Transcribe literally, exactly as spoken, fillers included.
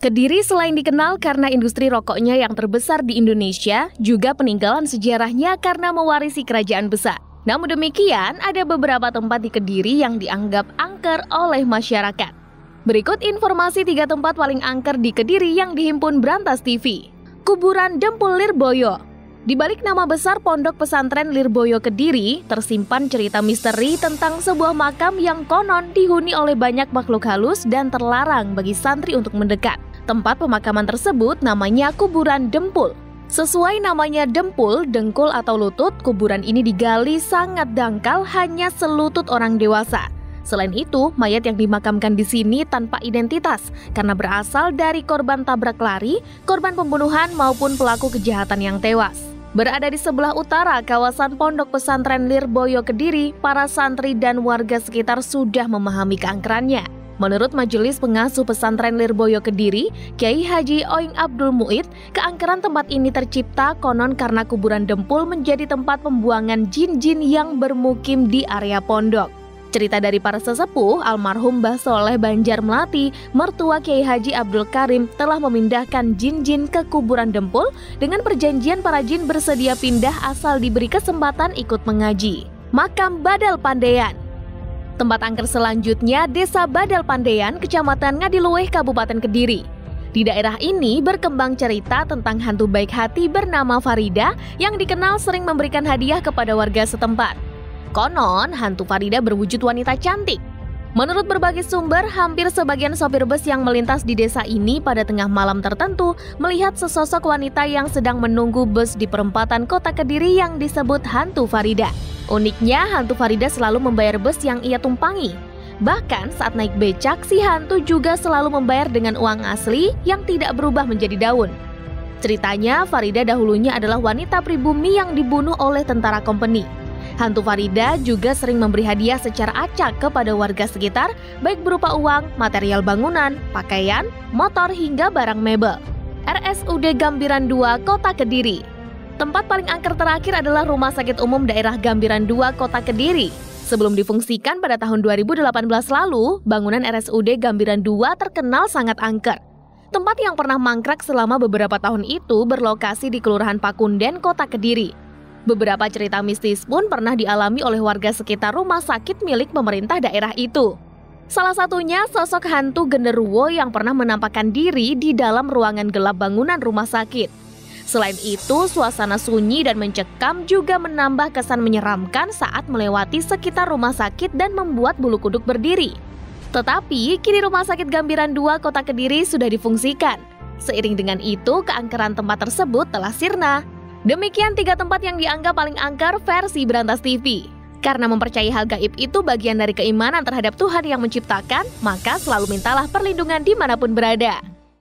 Kediri selain dikenal karena industri rokoknya yang terbesar di Indonesia, juga peninggalan sejarahnya karena mewarisi kerajaan besar. Namun demikian, ada beberapa tempat di Kediri yang dianggap angker oleh masyarakat. Berikut informasi tiga tempat paling angker di Kediri yang dihimpun Brantas T V. Kuburan Dempul Lirboyo. Di balik nama besar Pondok Pesantren Lirboyo Kediri, tersimpan cerita misteri tentang sebuah makam yang konon dihuni oleh banyak makhluk halus dan terlarang bagi santri untuk mendekat. Tempat pemakaman tersebut namanya Kuburan Dempul. Sesuai namanya Dempul, dengkul atau lutut, kuburan ini digali sangat dangkal hanya selutut orang dewasa. Selain itu, mayat yang dimakamkan di sini tanpa identitas karena berasal dari korban tabrak lari, korban pembunuhan maupun pelaku kejahatan yang tewas. Berada di sebelah utara kawasan Pondok Pesantren Lirboyo Kediri, para santri dan warga sekitar sudah memahami keangkerannya. Menurut Majelis Pengasuh Pesantren Lirboyo Kediri, Kiai Haji Oing Abdul Muid, keangkeran tempat ini tercipta konon karena kuburan Dempul menjadi tempat pembuangan jin-jin yang bermukim di area pondok. Cerita dari para sesepuh, almarhum Mbah Soleh Banjar Melati, mertua Kiai Haji Abdul Karim, telah memindahkan jin-jin ke kuburan Dempul dengan perjanjian para jin bersedia pindah asal diberi kesempatan ikut mengaji. Makam Badal Pandean. Tempat angker selanjutnya Desa Badal Pandean, Kecamatan Ngadiluweh, Kabupaten Kediri. Di daerah ini berkembang cerita tentang hantu baik hati bernama Farida yang dikenal sering memberikan hadiah kepada warga setempat. Konon, hantu Farida berwujud wanita cantik. Menurut berbagai sumber, hampir sebagian sopir bus yang melintas di desa ini pada tengah malam tertentu melihat sesosok wanita yang sedang menunggu bus di perempatan kota Kediri yang disebut hantu Farida. Uniknya, hantu Farida selalu membayar bus yang ia tumpangi. Bahkan saat naik becak, si hantu juga selalu membayar dengan uang asli yang tidak berubah menjadi daun. Ceritanya, Farida dahulunya adalah wanita pribumi yang dibunuh oleh tentara kompeni. Hantu Farida juga sering memberi hadiah secara acak kepada warga sekitar, baik berupa uang, material bangunan, pakaian, motor, hingga barang mebel. R S U D Gambiran dua, Kota Kediri. Tempat paling angker terakhir adalah Rumah Sakit Umum Daerah Gambiran dua, Kota Kediri. Sebelum difungsikan pada tahun dua ribu delapan belas lalu, bangunan R S U D Gambiran dua terkenal sangat angker. Tempat yang pernah mangkrak selama beberapa tahun itu berlokasi di Kelurahan Pakunden, Kota Kediri. Beberapa cerita mistis pun pernah dialami oleh warga sekitar rumah sakit milik pemerintah daerah itu. Salah satunya sosok hantu genderuwo yang pernah menampakkan diri di dalam ruangan gelap bangunan rumah sakit. Selain itu, suasana sunyi dan mencekam juga menambah kesan menyeramkan saat melewati sekitar rumah sakit dan membuat bulu kuduk berdiri. Tetapi, kini Rumah Sakit Gambiran dua, Kota Kediri sudah difungsikan. Seiring dengan itu, keangkeran tempat tersebut telah sirna. Demikian tiga tempat yang dianggap paling angker versi Brantas T V. Karena mempercayai hal gaib itu bagian dari keimanan terhadap Tuhan yang menciptakan, maka selalu mintalah perlindungan dimanapun berada.